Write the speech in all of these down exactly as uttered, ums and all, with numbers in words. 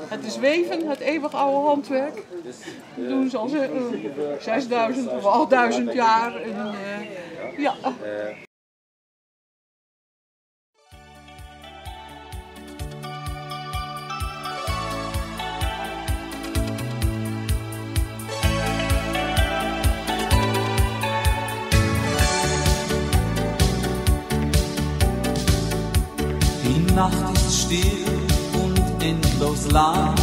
Het is weven, het eeuwig oude handwerk. Dat doen ze al uh, zesduizend of achtduizend jaar. En, uh, ja. Die Nacht ist still und endlos lang.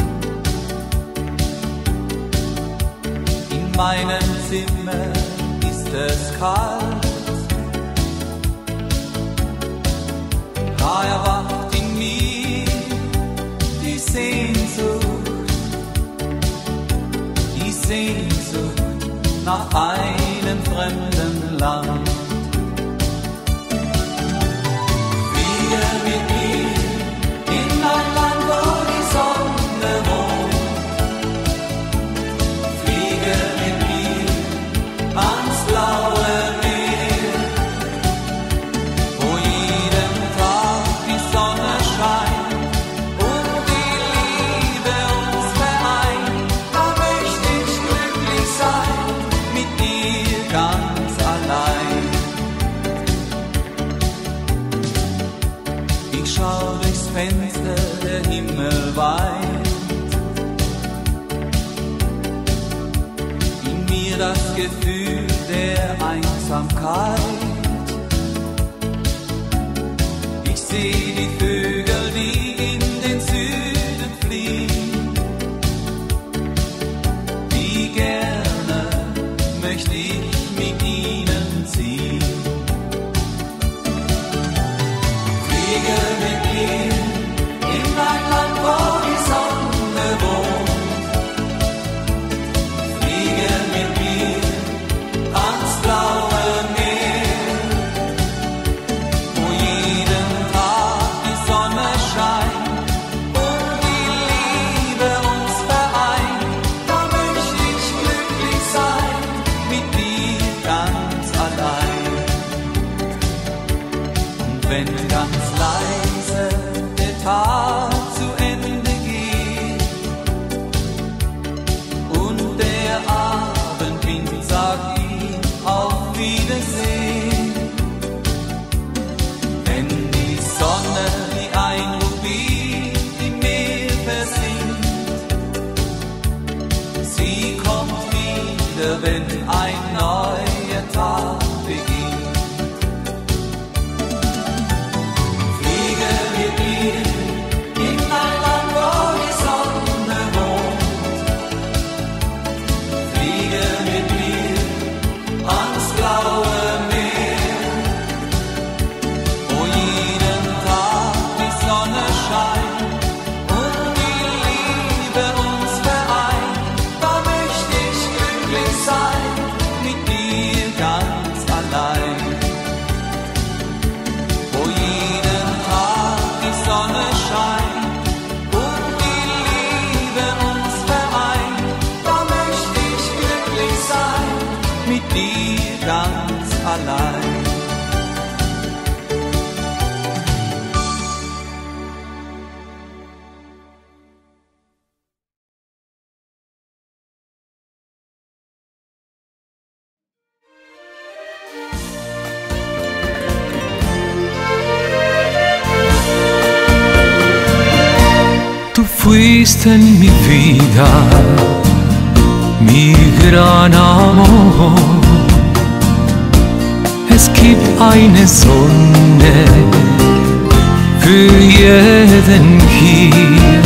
In meinem Zimmer ist es kalt. Da erwacht in mir die Sehnsucht, die Sehnsucht nach einem fremden Land. Mit mir in ein Land, wo die Sonne wohnt. Fliege mit mir ans blaue Meer, wo jeden Tag die Sonne scheint und die Liebe uns vereint. Da möchte ich glücklich sein, mit dir ganz allein. Ich schau durchs Fenster, der Himmel weint. In mir das Gefühl der Einsamkeit. Ich seh die Vögel, die in den Süden fliehen. Wie gerne möchte ich mit ihnen ziehen. Fliege mit mir in ein Land, wo die Sonne wohnt. Fliege mit mir ans blaue Meer, wo jeden Tag die Sonne scheint und die Liebe uns vereint. Da möchte ich glücklich sein, mit dir ganz allein. Und wenn ganz leise der Tag zu Ende geht und der Abendwind sagt ihm auf Wiedersehen, wenn die Sonne wie ein Rubin im Meer versinkt, sie kommt wieder, wenn ein neuer Tag beginnt. Fliege mit mir in ein Land, wo die Sonne wohnt. Fliege mit mir ans blaue Meer, wo jeden Tag die Sonne scheint und die Liebe uns vereint. Da möchte ich glücklich sein, mit dir ganz allein. Wo jeden Tag die Sonne scheint und die Liebe uns vereint. Da möchte ich glücklich sein, mit dir ganz allein. Du fuiste en mi vida, mi gran amor. Es gibt eine Sonne für jeden hier.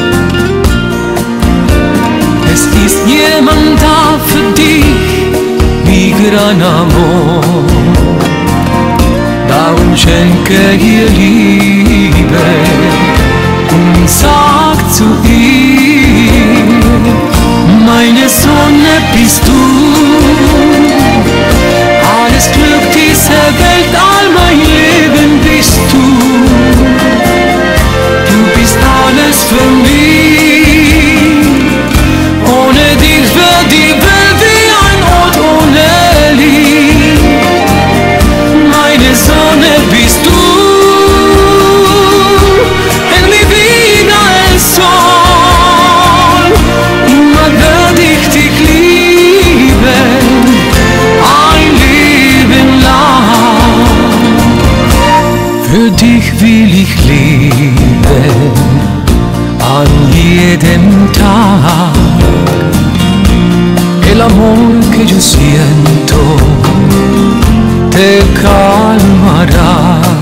Es ist jemand da für dich, mi gran amor. Darum schenke ihr Liebe und sag zu ihr, meine Sonne bist du. Alles Glück dieser Welt, all mein Leben bist du. Du bist alles für mich. Ohne dich wird die Welt wie ein Ort ohne Licht. Meine Sonne bist du. En mi vida el sol. jedem Tag. El amor que yo siento te calmará.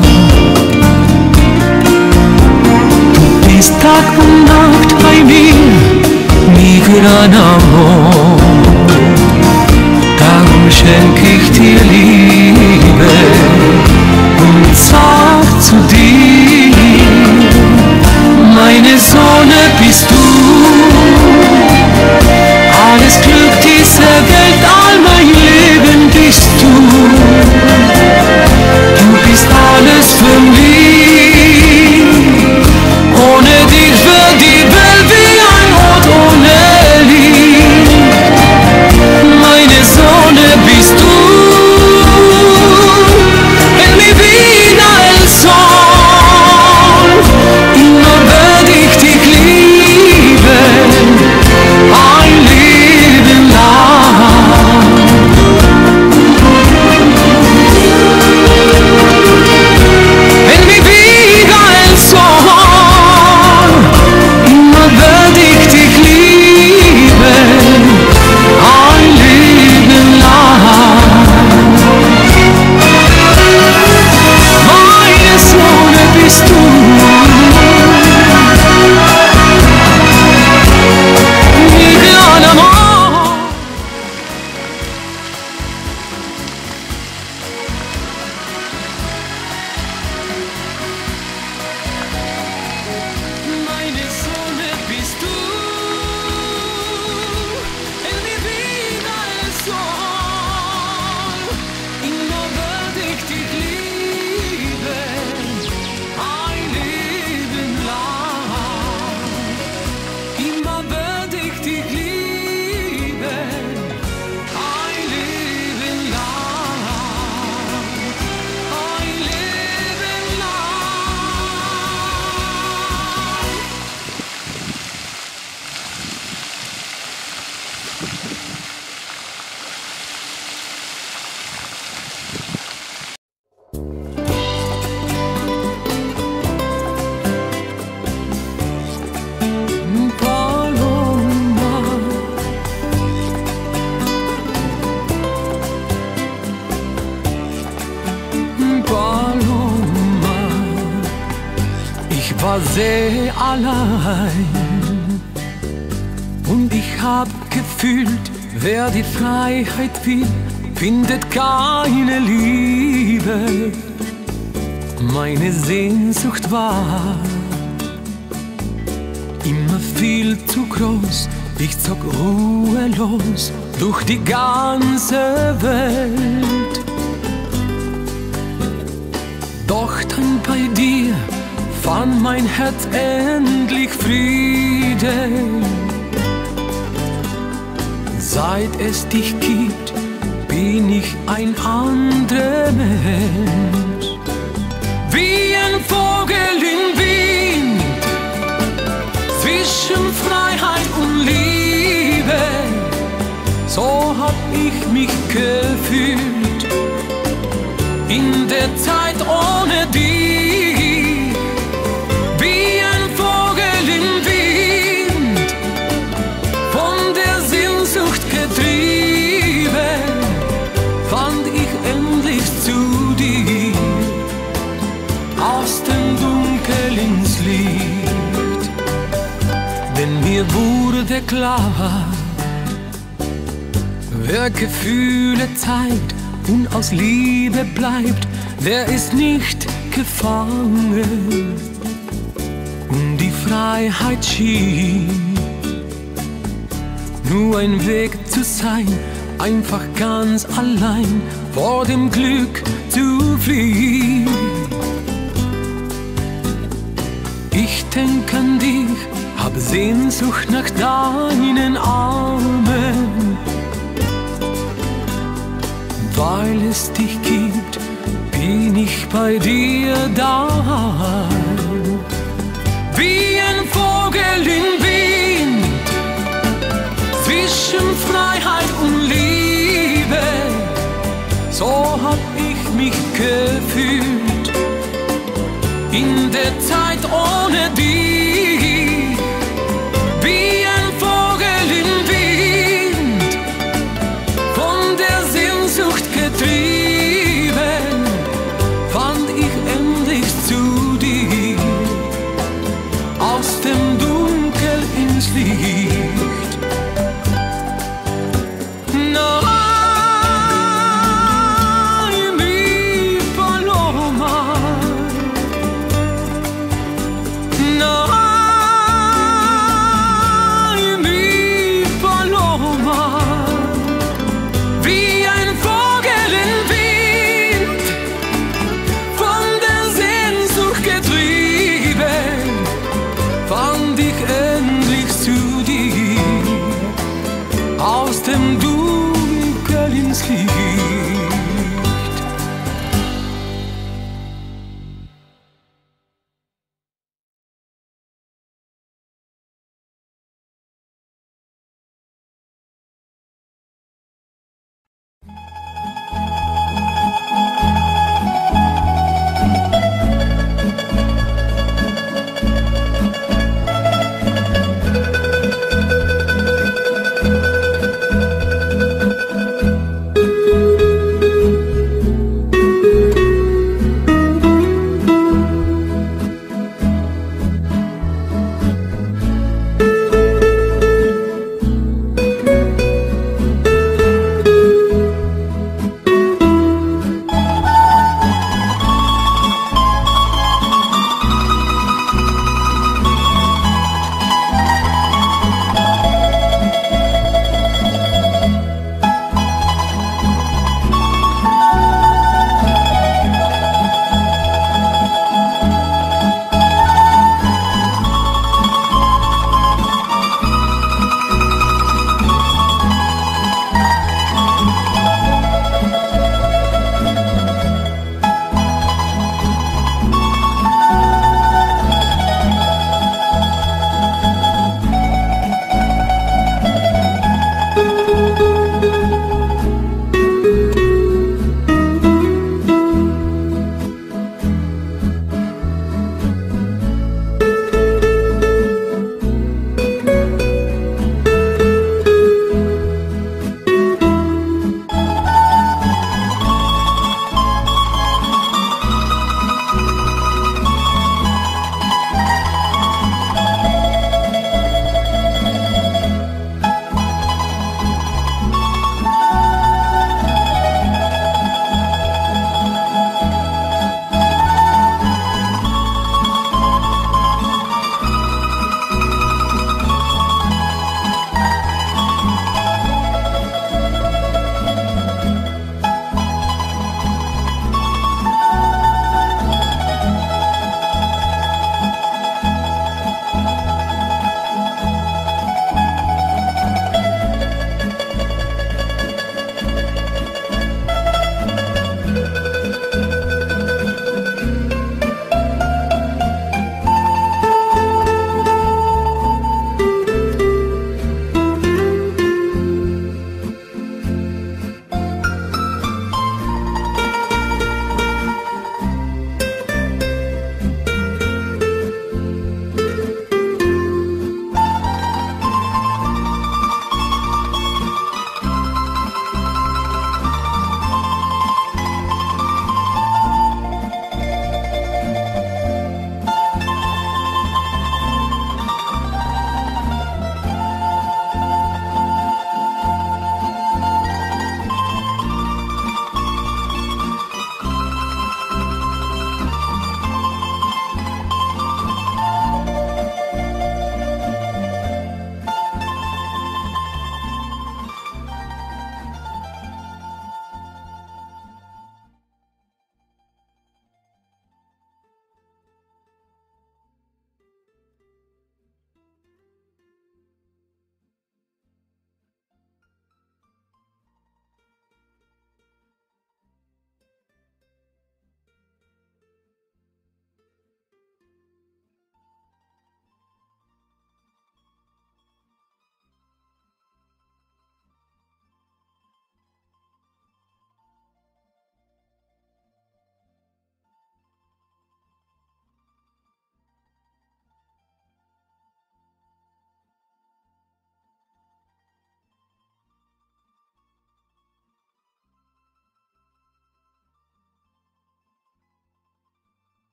Du bist Tag und Nacht bei mir, mi gran Amor. Darum schenk ich dir Liebe und sag zu dir, meine Sonne bist du. Alles Glück dieser Welt, all mein Leben bist du. Du bist alles für mich. Ohne dich wird die Welt wie ein Ort ohne Licht. Meine Sonne bist du. En mi vida el sol. Immer werd ich dich lieben. Ein Leben lang. En mi vida el sol. Immer werd ich dich lieben. Ein Leben lang. Meine Sonne bist du. Mi gran amor. Meine Sonne bist du. En mi vida el sol. Immer werd ich dich lieben. Ein Leben lang. Immer werd ich dich lieben. Ein Leben lang. Ein Leben lang. Paloma, Paloma, ich war sehr allein und ich hab gefühlt, wer die Freiheit will, findet keine Liebe. Meine Sehnsucht war immer viel zu groß, ich zog ruhelos durch die ganze Welt. Doch dann bei dir fand mein Herz endlich Frieden. Seit es dich gibt, bin ich ein anderer Mensch. Wie ein Vogel im Wind, zwischen Freiheit und Liebe, so hab ich mich gefühlt in der Zeit ohne dich. Wie ein Vogel im Wind, von der Sehnsucht getrieben, fand ich endlich zu dir, aus dem Dunkel ins Licht. Denn mir wurde klar, wer Gefühle zeigt und aus Liebe bleibt, der ist nicht gefangen. Und die Freiheit schien nur ein Weg zu sein, einfach ganz allein vor dem Glück zu fliehen. Ich denk an dich, hab Sehnsucht nach deinen Armen. Weil es dich gibt, bin ich bei dir da. Wie ein Vogel im Wind, zwischen Freiheit und Liebe, so hab ich mich gefühlt in der Zeit ohne dich. Licht. Nein, mi Paloma, nein, mi Paloma, wie ein Vogel im Wind, von der Sehnsucht getrieben, fand ich endlich zu dir, aus dem Dunkel ins Licht.